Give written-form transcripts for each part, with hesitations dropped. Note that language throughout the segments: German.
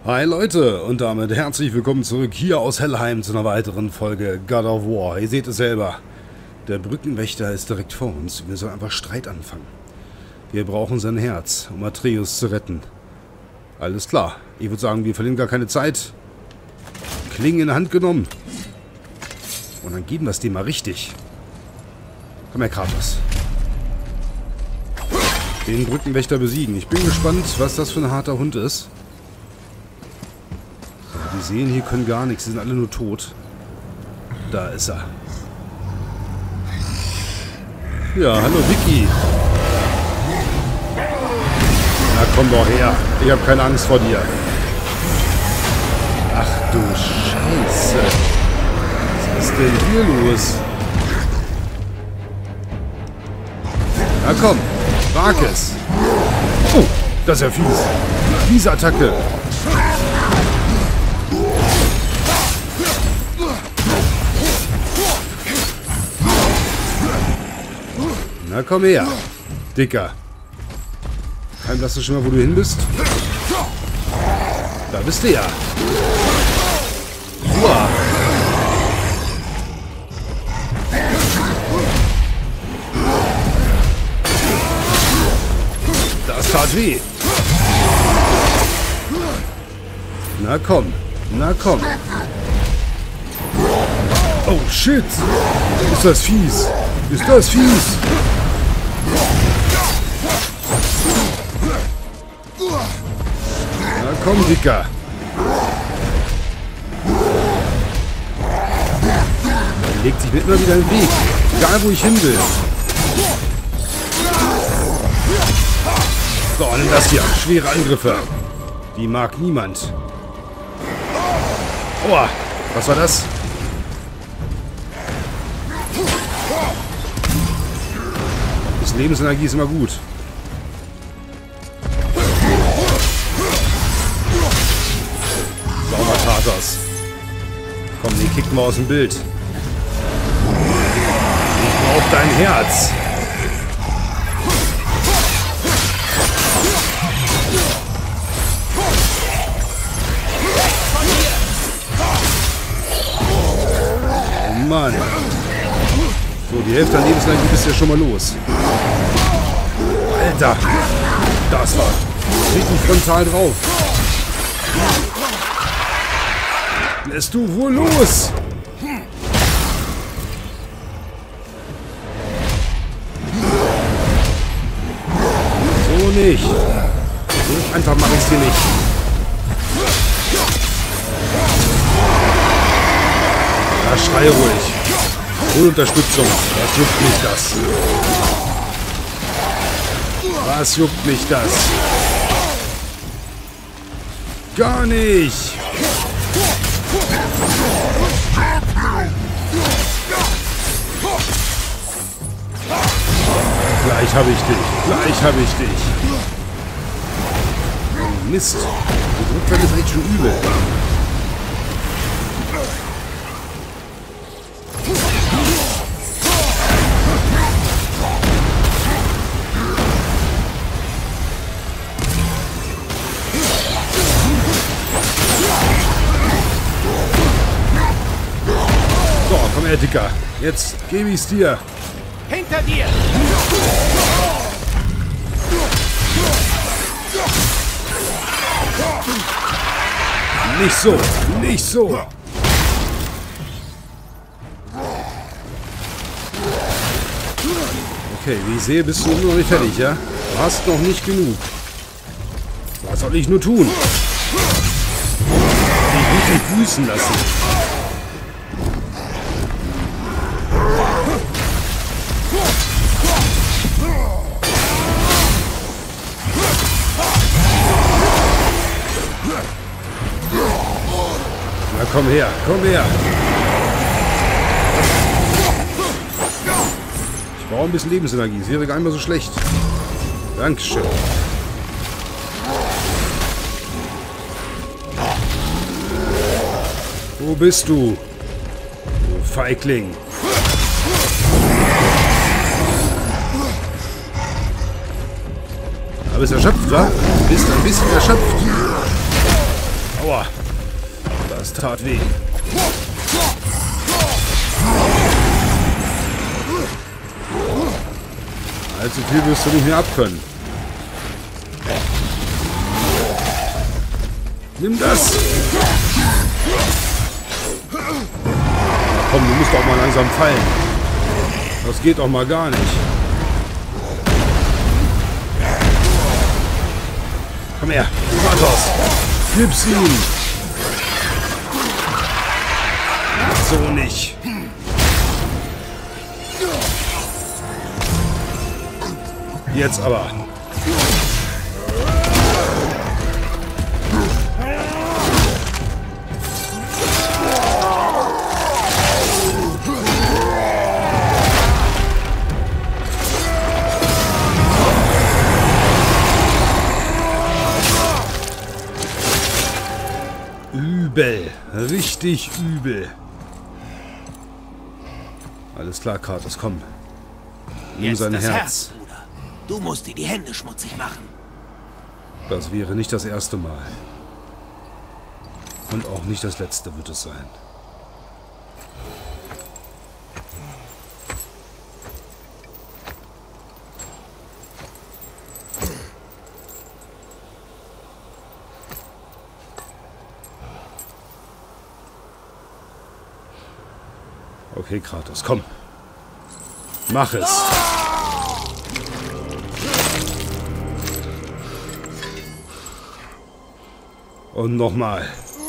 Hi Leute und damit herzlich willkommen zurück hier aus Helheim zu einer weiteren Folge God of War. Ihr seht es selber, der Brückenwächter ist direkt vor uns. Wir sollen einfach Streit anfangen. Wir brauchen sein Herz, um Atreus zu retten. Alles klar, ich würde sagen, wir verlieren gar keine Zeit. Klingen in die Hand genommen. Und dann geben wir es dem mal richtig. Komm her, Kratos. Den Brückenwächter besiegen. Ich bin gespannt, was das für ein harter Hund ist. Die sehen hier können gar nichts, sie sind alle nur tot. Da ist er. Ja, hallo Vicky. Na komm doch her, ich habe keine Angst vor dir. Ach du Scheiße. Was ist denn hier los? Na komm, wag es. Oh, das ist ja fies. Fiese Attacke. Na komm her, Dicker. Heim, lass du schon mal, wo du hin bist? Da bist du ja. Uah. Das tat weh. Na komm, na komm. Oh shit. Ist das fies. Ist das fies. Na komm, Dicker. Er legt sich mir immer wieder im Weg. Egal, wo ich hin will. So, nimm das hier. Schwere Angriffe. Die mag niemand. Aua. Was war das? Das Lebensenergie ist immer gut. Sauber, Kratos. Komm, den kicken wir aus dem Bild. Ich brauch dein Herz. Oh Mann. So, die Hälfte an Lebensenergie bist ja schon mal los. Alter. Das war richtig frontal drauf. Lässt du wohl los? So nicht. So einfach mache ich es hier nicht. Ja, schrei ruhig. Hol Unterstützung. Was juckt mich das? Was juckt mich das? Gar nicht. Gleich habe ich dich. Gleich habe ich dich. Oh, Mist. Die Druckfälle ist echt schon übel. So, komm her, Dicker. Jetzt gebe ich's dir. Hinter dir! Nicht so, nicht so. Okay, wie ich sehe, bist du noch nicht fertig, ja? Du hast noch nicht genug. Was soll ich nur tun? Ich muss dich büßen lassen. Na komm her, komm her. Ich brauche ein bisschen Lebensenergie. Es wäre gar nicht mehr so schlecht. Dankeschön. Wo bist du? Du Feigling. Aber bist erschöpft, wa? Bist ein bisschen erschöpft. Aua. Das tat weh. Allzu viel wirst du nicht mehr abkönnen. Nimm das! Komm, du musst doch mal langsam fallen. Das geht doch mal gar nicht. Komm her, Kratos! Gib's ihm! So nicht! Jetzt aber! Übel. Richtig übel. Alles klar, Kratos, komm. Nimm sein Herz. Bruder. Du musst dir die Hände schmutzig machen. Das wäre nicht das erste Mal. Und auch nicht das letzte wird es sein. Okay, Kratos, komm. Mach es. Und nochmal.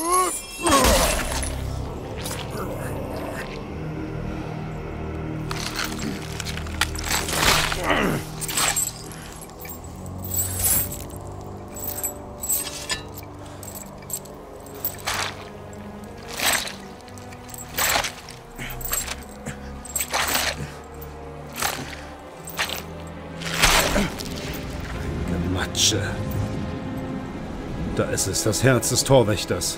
Gematsche. Da ist es, das Herz des Torwächters.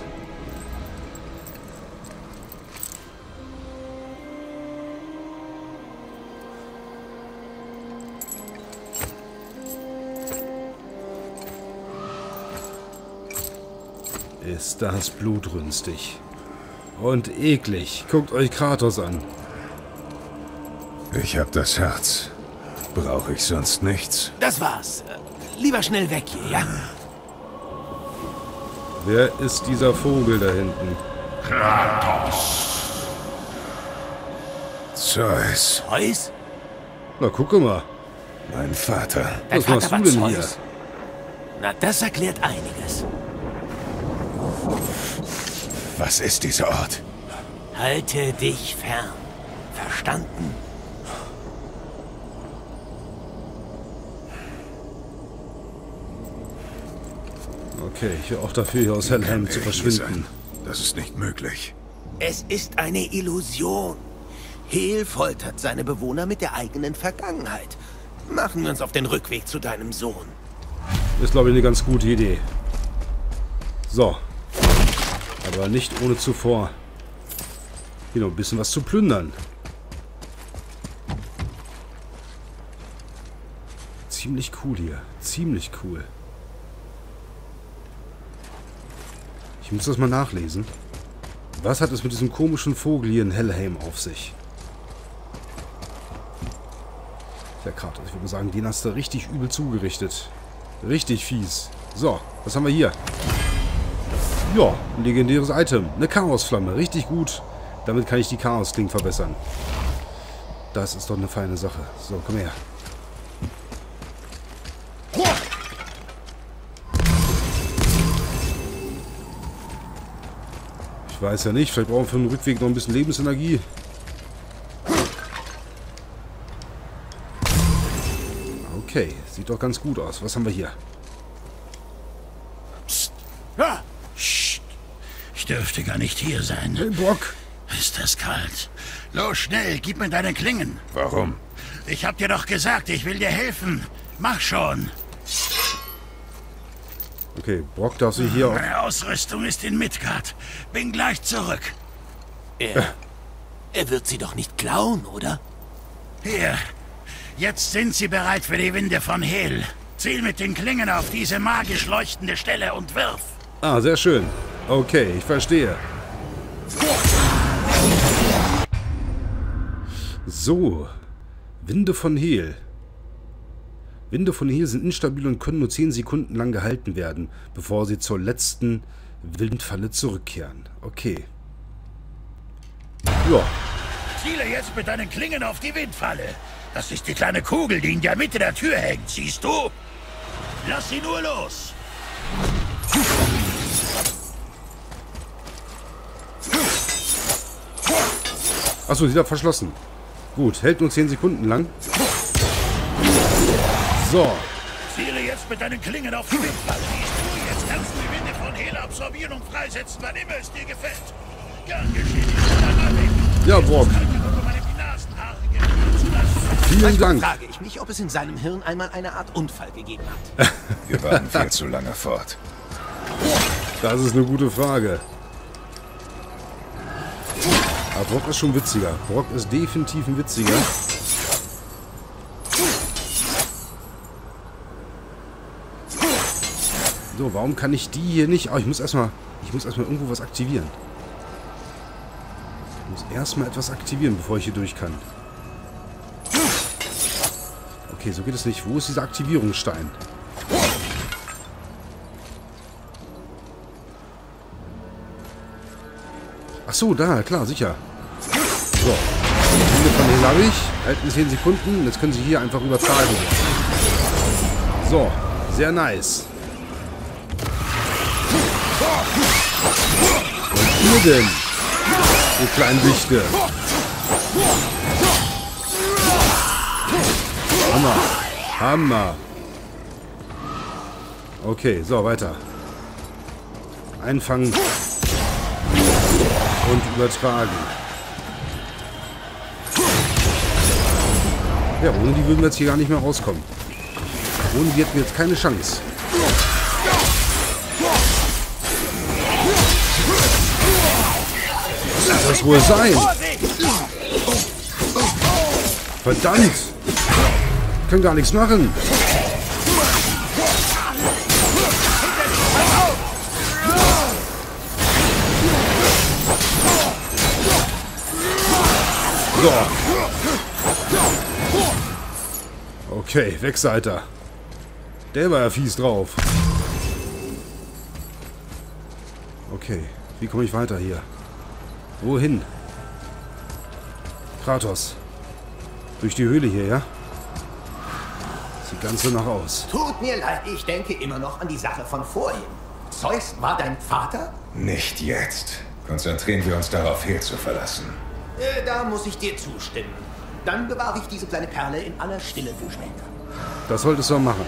Ist das blutrünstig. Und eklig. Guckt euch Kratos an. Ich hab das Herz. Brauche ich sonst nichts? Das war's. Lieber schnell weg hier, ja? Wer ist dieser Vogel da hinten? Kratos. Zeus. Zeus? Na, gucke mal. Mein Vater. Was machst du denn hier? Na, das erklärt einiges. Was ist dieser Ort? Halte dich fern. Verstanden? Okay, ich wäre auch dafür, hier aus Helheim zu verschwinden. Das ist nicht möglich. Es ist eine Illusion. Hel foltert seine Bewohner mit der eigenen Vergangenheit. Machen wir uns auf den Rückweg zu deinem Sohn. Ist, glaube ich, eine ganz gute Idee. So. Aber nicht ohne zuvor hier noch ein bisschen was zu plündern. Ziemlich cool hier. Ziemlich cool. Ich muss das mal nachlesen. Was hat es mit diesem komischen Vogel hier in Helheim auf sich? Ja, Kratos, ich würde sagen, den hast du richtig übel zugerichtet. Richtig fies. So, was haben wir hier? Ja, ein legendäres Item. Eine Chaosflamme. Richtig gut. Damit kann ich die Chaosklingen verbessern. Das ist doch eine feine Sache. So, komm her. Ich weiß ja nicht. Vielleicht brauchen wir für den Rückweg noch ein bisschen Lebensenergie. Okay, sieht doch ganz gut aus. Was haben wir hier? Psst. Psst. Ich dürfte gar nicht hier sein. Hey, Brock. Ist das kalt? Los, schnell, gib mir deine Klingen. Warum? Ich hab dir doch gesagt, ich will dir helfen. Mach schon. Okay, Brock darf sich hier auch... Meine Ausrüstung ist in Midgard. Bin gleich zurück. Er wird sie doch nicht klauen, oder? Hier. Jetzt sind sie bereit für die Winde von Hel. Ziel mit den Klingen auf diese magisch leuchtende Stelle und wirf. Ah, sehr schön. Okay, ich verstehe. So. Winde von Hehl. Winde von Hehl sind instabil und können nur 10 Sekunden lang gehalten werden, bevor sie zur letzten Windfalle zurückkehren. Okay. Ja. Ziele jetzt mit deinen Klingen auf die Windfalle. Das ist die kleine Kugel, die in der Mitte der Tür hängt, siehst du? Lass sie nur los. Achso, sie hat verschlossen. Gut, hält nur 10 Sekunden lang. So. Ziele jetzt mit deinen Klingen auf die Windfalle. Siehst du, jetzt kannst du die Winde von Hehl absorbieren und freisetzen, wann immer es dir gefällt. Gern geschehen. Ja, Brock. Vielen Dank. Frage ich mich, ob es in seinem Hirn einmal eine Art Unfall gegeben hat. Wir waren viel zu lange fort. Das ist eine gute Frage. Aber Brock ist schon witziger. Brock ist definitiv ein witziger. So, warum kann ich die hier nicht... Oh, ich muss erstmal irgendwo was aktivieren. Ich muss erstmal etwas aktivieren, bevor ich hier durch kann. Okay, so geht es nicht. Wo ist dieser Aktivierungsstein? Ach so, da, klar, sicher. So. Winde von denen habe ich. Halten 10 Sekunden. Jetzt können sie hier einfach übertragen. So, sehr nice. Und ihr denn? Ihr kleinen Wichte. Hammer. Hammer. Okay, so, weiter. Einfangen. Und übertragen. Ja, ohne die würden wir jetzt hier gar nicht mehr rauskommen. Ohne die hätten wir jetzt keine Chance. Was soll das wohl sein? Verdammt! Ich kann gar nichts machen. So. Okay, weg seid ihr. Der war ja fies drauf. Okay, wie komme ich weiter hier? Wohin? Kratos. Durch die Höhle hier, ja? Sieht ganz so nach aus. Tut mir leid, ich denke immer noch an die Sache von vorhin. Zeus war dein Vater? Nicht jetzt. Konzentrieren wir uns darauf, Hehl zu verlassen. Da muss ich dir zustimmen. Dann bewahre ich diese kleine Perle in aller Stille für später. Das solltest du machen.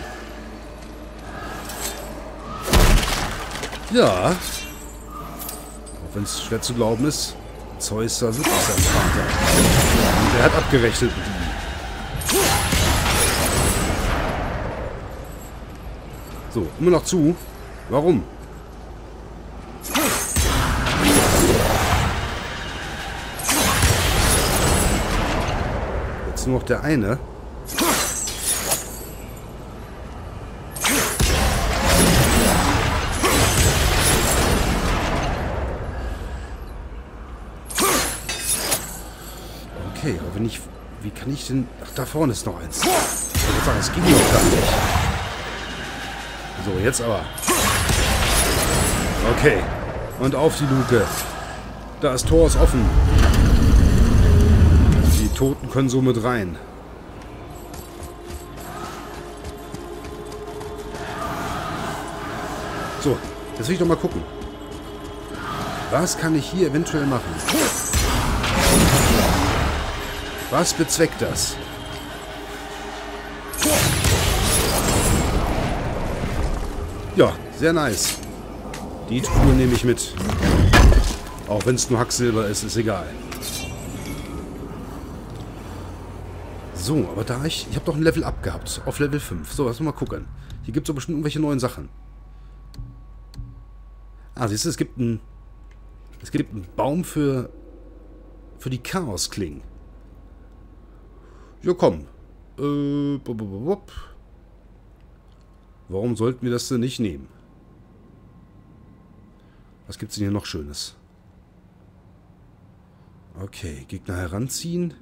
Ja. Auch wenn es schwer zu glauben ist, Zeus war wirklich sein Vater. Und er hat abgerechnet mit ihm. So, immer noch zu. Warum? Jetzt nur noch der eine. Okay, aber wenn ich... Wie kann ich denn... Ach, da vorne ist noch eins. Ich würde sagen, es ging noch gar nicht. So, jetzt aber. Okay. Und auf die Luke. Das Tor ist offen. Die Toten können so mit rein. So, jetzt will ich doch mal gucken. Was kann ich hier eventuell machen? Was bezweckt das? Ja, sehr nice. Die Truhe nehme ich mit. Auch wenn es nur Hacksilber ist, ist egal. So, aber da ich habe doch ein Level Up gehabt. Auf Level 5. So, lass mal gucken. Hier gibt es doch bestimmt irgendwelche neuen Sachen. Ah, siehst du, es gibt einen Baum für die Chaosklingen. Ja, komm. Warum sollten wir das denn nicht nehmen? Was gibt's denn hier noch Schönes? Okay, Gegner heranziehen.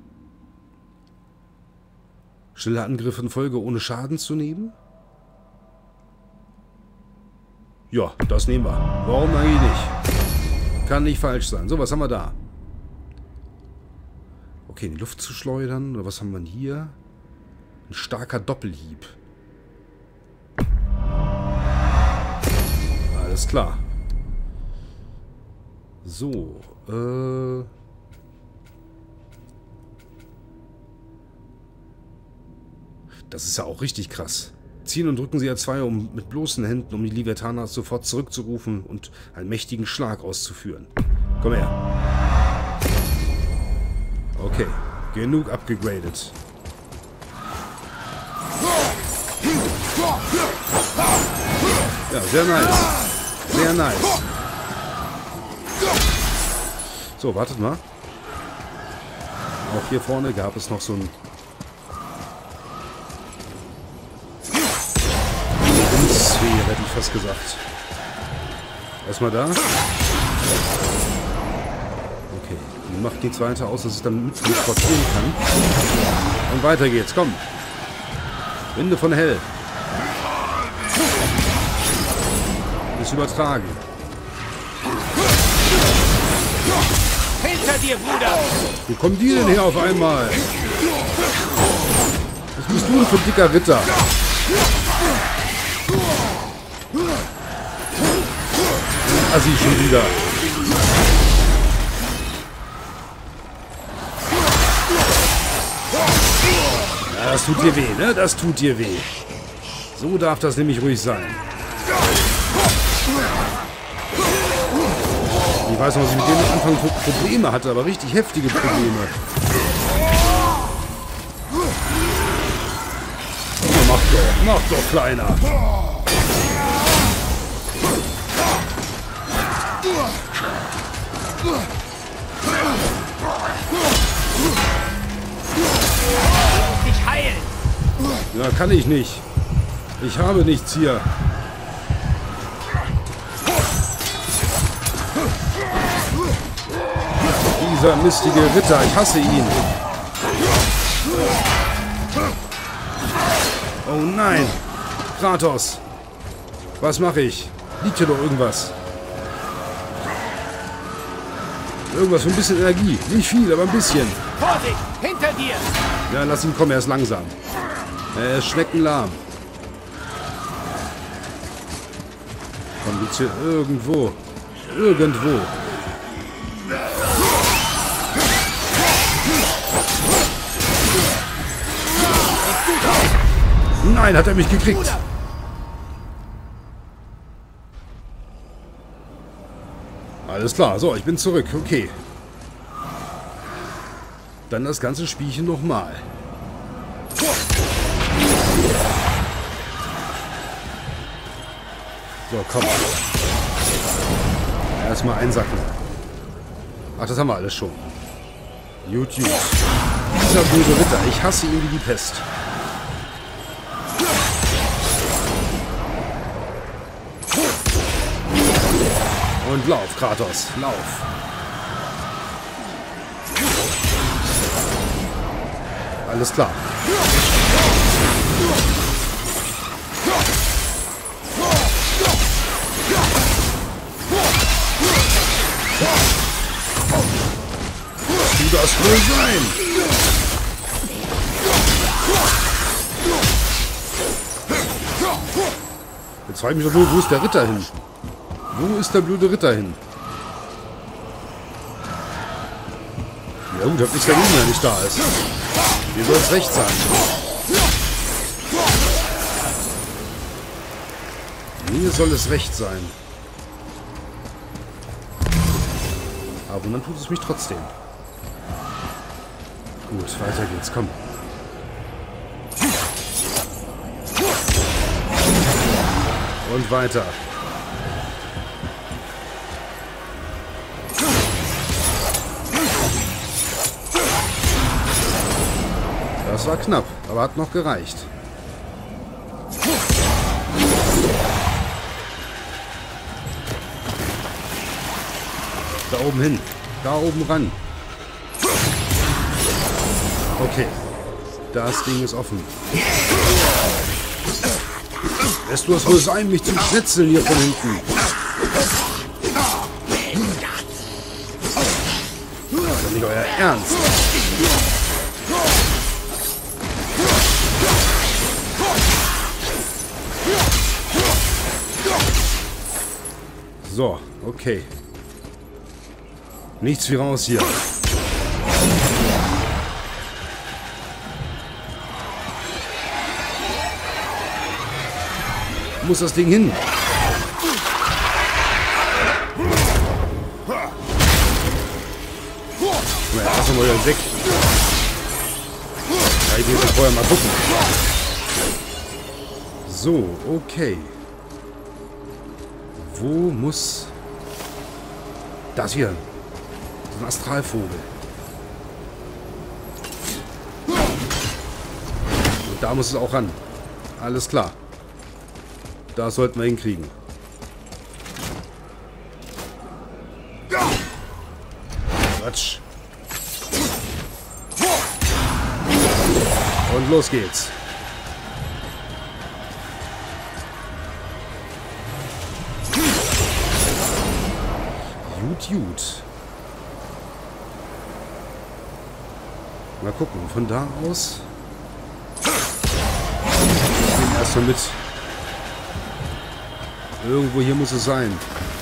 Schnelle Angriffe in Folge ohne Schaden zu nehmen. Ja, das nehmen wir. Warum eigentlich nicht? Kann nicht falsch sein. So, was haben wir da? Okay, in die Luft zu schleudern. Oder was haben wir denn hier? Ein starker Doppelhieb. Alles klar. So, das ist ja auch richtig krass. Ziehen und drücken Sie R2 mit bloßen Händen, um die Leviathaner sofort zurückzurufen und einen mächtigen Schlag auszuführen. Komm her. Okay, genug abgegradet. Ja, sehr nice. Sehr nice. So, wartet mal. Auch hier vorne gab es noch so ein Windsphäre, hätte ich fast gesagt. Erstmal da. Okay, macht nichts weiter aus, dass ich dann mit transportieren kann. Und weiter geht's, komm. Winde von Hell. Ist übertragen. Hinter dir, Bruder! Wo kommen die denn her auf einmal? Was bist du denn für ein dicker Ritter? Assi schon wieder. Ja, das tut dir weh, ne? Das tut dir weh. So darf das nämlich ruhig sein. Ich weiß noch, dass ich mit dem am Anfang Probleme hatte, aber richtig heftige Probleme. Oh, mach doch, Kleiner. Dich heilen! Ja, kann ich nicht. Ich habe nichts hier. Dieser mistige Ritter, ich hasse ihn. Oh nein. Kratos. Was mache ich? Liegt hier doch irgendwas. Irgendwas für ein bisschen Energie. Nicht viel, aber ein bisschen. Vorsicht! Hinter dir! Ja, lass ihn kommen, er ist langsam. Er ist schneckenlahm. Komm, gibt's hier irgendwo. Irgendwo. Nein, hat er mich gekriegt. Alles klar, so, ich bin zurück. Okay. Dann das ganze Spielchen nochmal. So, komm. Erstmal einsacken. Ach, das haben wir alles schon. YouTube. Dieser böse Ritter. Ich hasse ihn wie die Pest. Und lauf, Kratos. Lauf. Alles klar. Du das wohl sein? Jetzt frage ich mich doch nur, wo ist der Ritter hin? Wo ist der blöde Ritter hin? Ja gut, hab nichts dagegen, wenn er nicht da ist. Mir soll es recht sein. Mir soll es recht sein. Aber dann tut es mich trotzdem. Gut, weiter geht's, komm. Und weiter. Das war knapp, aber hat noch gereicht. oben hin. Da oben ran. Okay. Das Ding ist offen. Lässt du es wohl sein, mich zu schnitzeln hier von hinten? Das ist nicht euer Ernst. So, okay. Nichts wie raus hier. Wo muss das Ding hin? Na ja, lass mal wieder weg. Ja, ich will vorher mal gucken. So, okay. Wo muss... Das hier. Das ist ein Astralvogel. Und da muss es auch ran. Alles klar. Das sollten wir hinkriegen. Quatsch. Und los geht's. Gut. Mal gucken, von da aus. Ich nehme erstmal mit. Irgendwo hier muss es sein.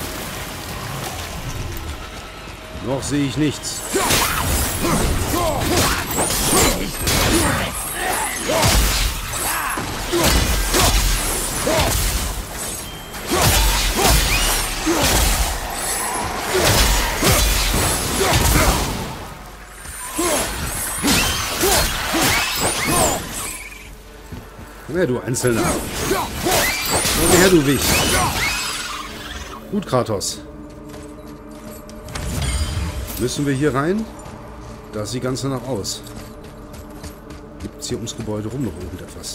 Noch sehe ich nichts. Komm her, du Einzelner. Komm her, du Wicht. Gut, Kratos. Müssen wir hier rein? Das sieht ganz danach aus. Gibt es hier ums Gebäude rum noch irgendetwas?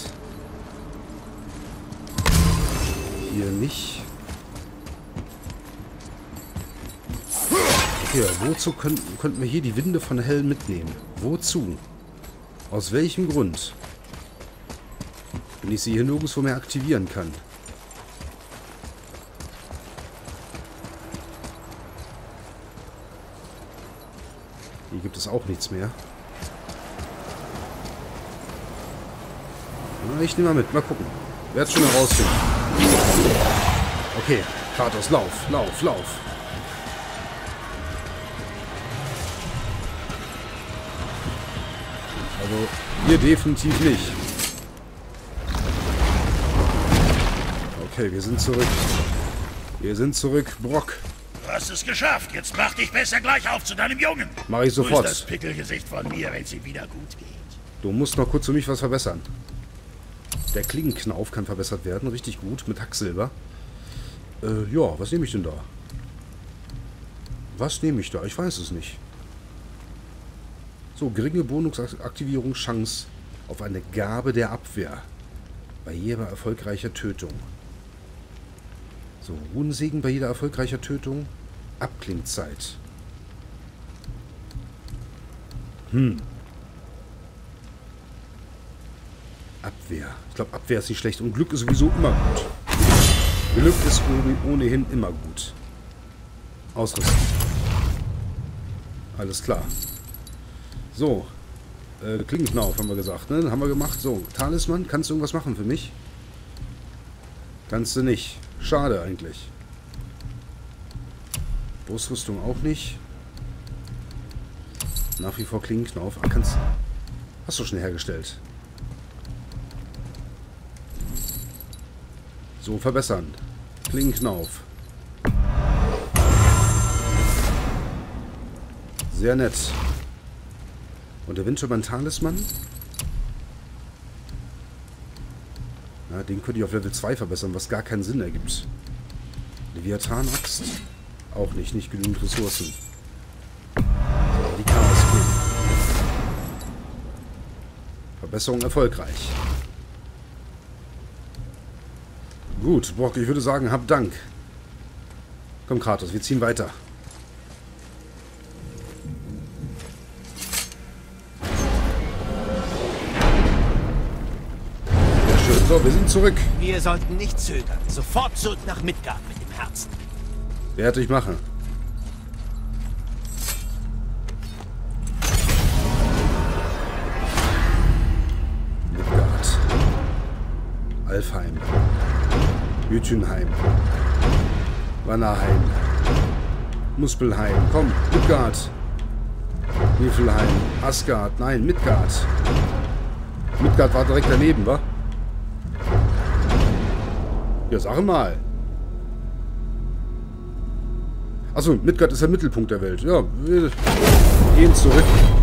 Hier nicht. Okay, wozu könnten wir hier die Winde von Hell mitnehmen? Wozu? Aus welchem Grund? Wenn ich sie hier nirgendwo mehr aktivieren kann. Hier gibt es auch nichts mehr. Na, ich nehme mal mit. Mal gucken. Werde es schon herausfinden. Okay, Kratos, lauf, lauf, lauf. Also, hier definitiv nicht. Okay, wir sind zurück. Wir sind zurück, Brock. Du hast es geschafft. Jetzt mach dich besser gleich auf zu deinem Jungen. Mach ich sofort. Wo ist das Pickelgesicht von mir, wenn es ihm wieder gut geht? Du musst noch kurz für mich was verbessern. Der Klingenknauf kann verbessert werden. Richtig gut. Mit Hacksilber. Ja, was nehme ich denn da? Was nehme ich da? Ich weiß es nicht. So, geringe Bonusaktivierung, Chance auf eine Gabe der Abwehr. Bei jeder erfolgreicher Tötung. So, Runensegen bei jeder erfolgreicher Tötung. Abklingzeit. Abwehr. Ich glaube, Abwehr ist nicht schlecht. Und Glück ist sowieso immer gut. Glück ist ohnehin immer gut. Ausrüsten. Alles klar. So. Klingenknauf haben wir gesagt, ne? Haben wir gemacht. So, Talisman. Kannst du irgendwas machen für mich? Kannst du nicht. Schade eigentlich. Brustrüstung auch nicht. Nach wie vor Klingenknauf. Ah, kannst... Hast du schon hergestellt. So, verbessern. Klingenknauf. Sehr nett. Und der Windschutzmann-Talisman? Ja, den könnte ich auf Level 2 verbessern, was gar keinen Sinn ergibt. Leviathan-Axt? Auch nicht, nicht genügend Ressourcen. So, die Chaos-Klinge. Verbesserung erfolgreich. Gut, Brock, ich würde sagen, hab Dank. Komm, Kratos, wir ziehen weiter. So, wir sind zurück. Wir sollten nicht zögern. Sofort zurück nach Midgard mit dem Herzen. Werde ich machen. Midgard. Alfheim. Jütunheim. Vanaheim. Muspelheim. Komm, Midgard. Niflheim. Asgard. Nein, Midgard. Midgard war direkt daneben, wa? Ja, sag mal. Achso, Midgard ist der Mittelpunkt der Welt. Ja, wir gehen zurück.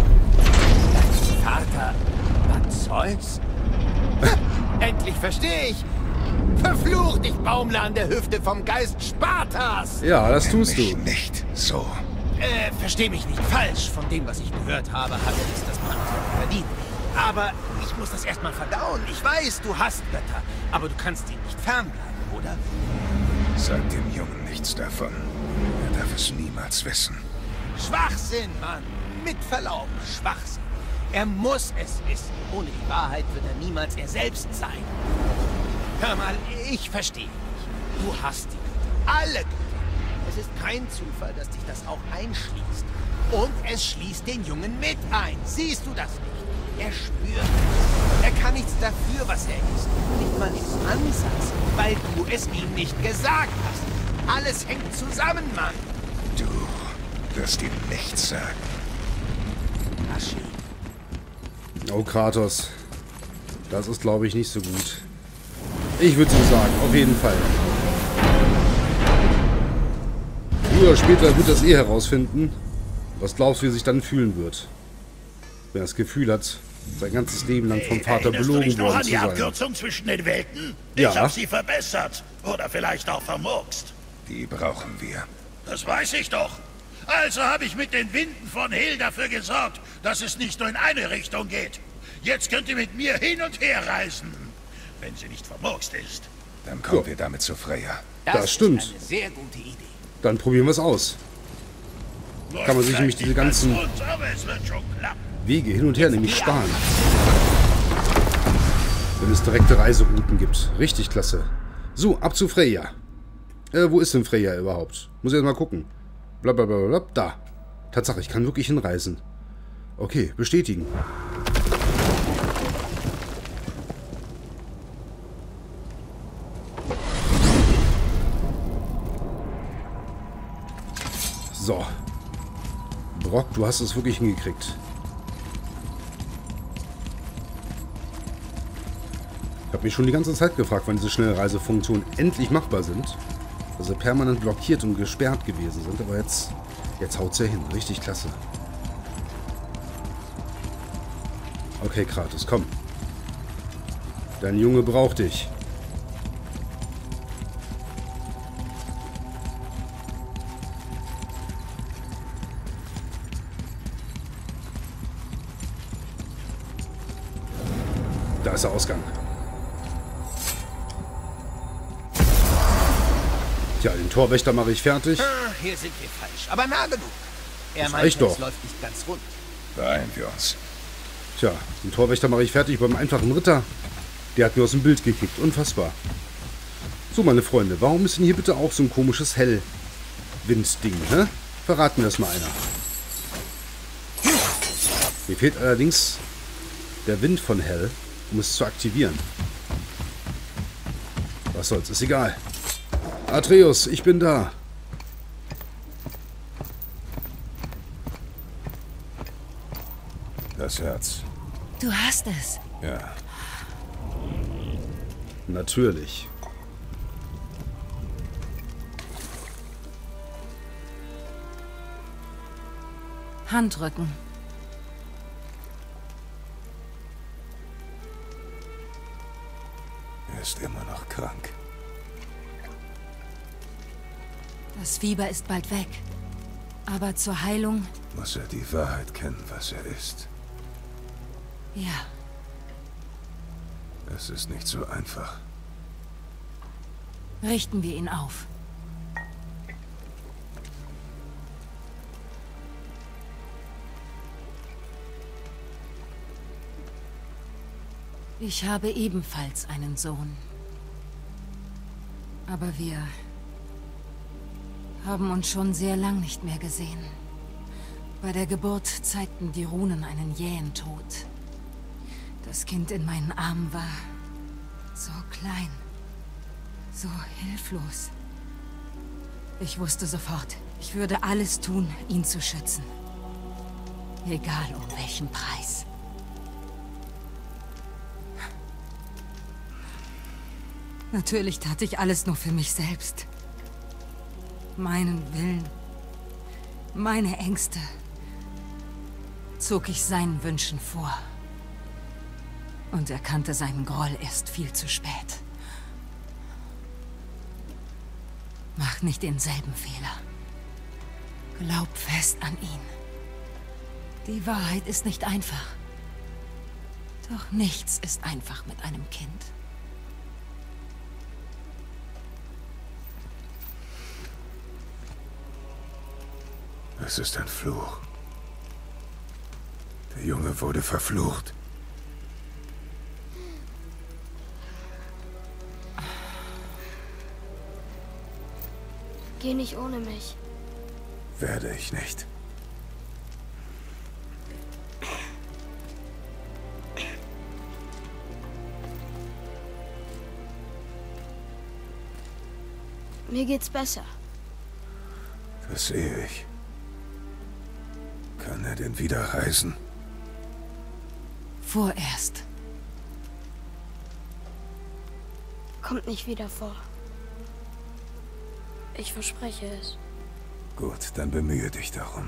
Vater war Zeus? Endlich verstehe ich. Verflucht, ich baumle an der Hüfte vom Geist Spartas. Ja, das tust Mich du. nicht so. Versteh mich nicht falsch. Von dem, was ich gehört habe, hat er es das Pantheon verdient. Aber ich muss das erstmal verdauen. Ich weiß, du hast Götter, aber du kannst ihnen nicht fernbleiben, oder? Sag dem Jungen nichts davon. Er darf es niemals wissen. Schwachsinn, Mann. Mit Verlaub, Schwachsinn. Er muss es wissen. Ohne die Wahrheit wird er niemals er selbst sein. Hör mal, ich verstehe dich. Du hast die Götter. Alle Götter. Es ist kein Zufall, dass dich das auch einschließt. Und es schließt den Jungen mit ein. Siehst du das nicht? Er spürt es. Er kann nichts dafür, was er ist. Nicht mal im Ansatz, weil du es ihm nicht gesagt hast. Alles hängt zusammen, Mann. Du wirst ihm nichts sagen. Aschi. Oh, Kratos. Das ist, glaube ich, nicht so gut. Ich würde so sagen, auf jeden Fall. Früher oder später wird das herausfinden. Was glaubst du, wie er sich dann fühlen wird? Wenn er das Gefühl hat, sein ganzes Leben lang vom Vater Erinnerst du belogen dich noch worden an zu die sein. Abkürzung zwischen den Welten? Ja. Ich habe sie verbessert. Oder vielleicht auch vermurkst. Die brauchen wir. Das weiß ich doch. Also habe ich mit den Winden von Hel dafür gesorgt, dass es nicht nur in eine Richtung geht. Jetzt könnt ihr mit mir hin und her reisen. Wenn sie nicht vermurkst ist. Dann kommen wir damit zu Freya. Das stimmt. ist eine sehr gute Idee. Dann probieren wir es aus. Kann man sich nämlich diese ganzen Aber es wird schon klappen. Wege hin und her nämlich sparen. Wenn es direkte Reiserouten gibt. Richtig klasse. So, ab zu Freya. Wo ist denn Freya überhaupt? Muss ich jetzt mal gucken. Blablabla. Da. Tatsache, ich kann wirklich hinreisen. Okay, bestätigen. So. Brock, du hast es wirklich hingekriegt. Ich habe mich schon die ganze Zeit gefragt, wann diese Schnellreisefunktionen endlich machbar sind. Dass sie permanent blockiert und gesperrt gewesen sind. Aber jetzt haut's ja hin. Richtig klasse. Okay, Kratos, komm. Dein Junge braucht dich. Da ist der Ausgang. Tja, den Torwächter mache ich fertig. Hier sind wir falsch, aber nah genug. Er Das meint, reicht doch. es läuft nicht ganz rund. Beeilen wir uns. Tja, den Torwächter mache ich fertig beim einfachen Ritter. Der hat mir aus dem Bild gekickt. Unfassbar. So, meine Freunde, warum ist denn hier bitte auch so ein komisches Hellwindding, hä? Verraten wir das mal einer. Mir fehlt allerdings der Wind von Hell, um es zu aktivieren. Was soll's, ist egal. Atreus, ich bin da. Das Herz. Du hast es. Ja. Natürlich. Handrücken. Er ist immer noch krank. Das Fieber ist bald weg. Aber zur Heilung, Muss er die Wahrheit kennen, was er ist. ja. Es ist nicht so einfach. Richten wir ihn auf. Ich habe ebenfalls einen Sohn. Aber wir haben uns schon sehr lang nicht mehr gesehen. Bei der Geburt zeigten die Runen einen jähen Tod. Das Kind in meinen Armen war so klein, so hilflos. Ich wusste sofort, ich würde alles tun, ihn zu schützen. Egal um welchen Preis. Natürlich tat ich alles nur für mich selbst. Meinen Willen, meine Ängste zog ich seinen Wünschen vor. Und erkannte seinen Groll erst viel zu spät. Mach nicht denselben Fehler. Glaub fest an ihn. Die Wahrheit ist nicht einfach. Doch nichts ist einfach mit einem Kind. Es ist ein Fluch. Der Junge wurde verflucht. Geh nicht ohne mich. Werde ich nicht. Mir geht's besser. Das sehe ich. Kann er denn wieder reisen? Vorerst. Kommt nicht wieder vor. Ich verspreche es. Gut, dann bemühe dich darum.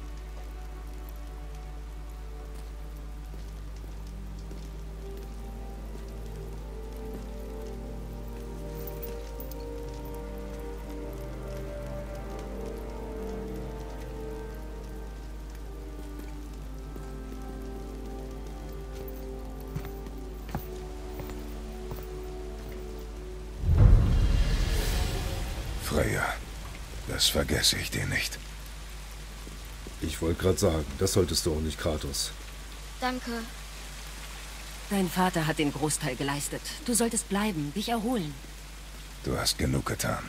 Freya, das vergesse ich dir nicht. Ich wollte gerade sagen, das solltest du auch nicht, Kratos. Danke. Dein Vater hat den Großteil geleistet. Du solltest bleiben, dich erholen. Du hast genug getan.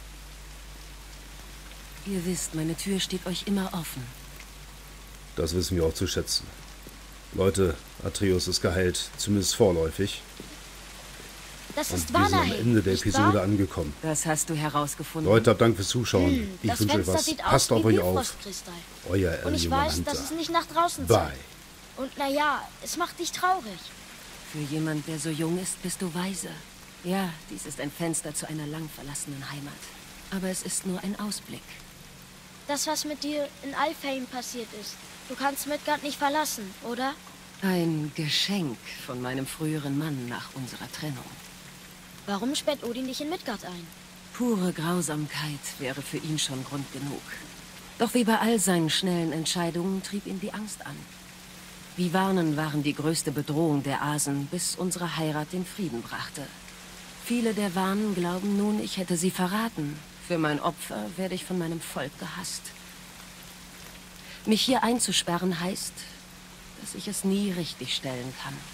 Ihr wisst, meine Tür steht euch immer offen. Das wissen wir auch zu schätzen. Leute, Atreus ist geheilt, zumindest vorläufig. Das Und ist wir sind am Vanaheim, Ende der nicht Episode wahr? angekommen. Das hast du herausgefunden. Leute, habt Dank fürs Zuschauen. Ich Das wünsche euch Fenster was. sieht Passt aus auf wie euch auf. Bifrostkristall. Euer Und ich Elliot weiß, Hunter. dass es nicht nach draußen Bye. zeigt. Und naja, es macht dich traurig. Für jemand, der so jung ist, bist du weise. Ja, dies ist ein Fenster zu einer lang verlassenen Heimat. Aber es ist nur ein Ausblick. Das, was mit dir in Alfheim passiert ist. Du kannst Midgard nicht verlassen, oder? Ein Geschenk von meinem früheren Mann nach unserer Trennung. Warum sperrt Odin dich in Midgard ein? Pure Grausamkeit wäre für ihn schon Grund genug. Doch wie bei all seinen schnellen Entscheidungen trieb ihn die Angst an. Vivarnen waren die größte Bedrohung der Asen, bis unsere Heirat den Frieden brachte. Viele der Vanen glauben nun, ich hätte sie verraten. Für mein Opfer werde ich von meinem Volk gehasst. Mich hier einzusperren heißt, dass ich es nie richtig stellen kann.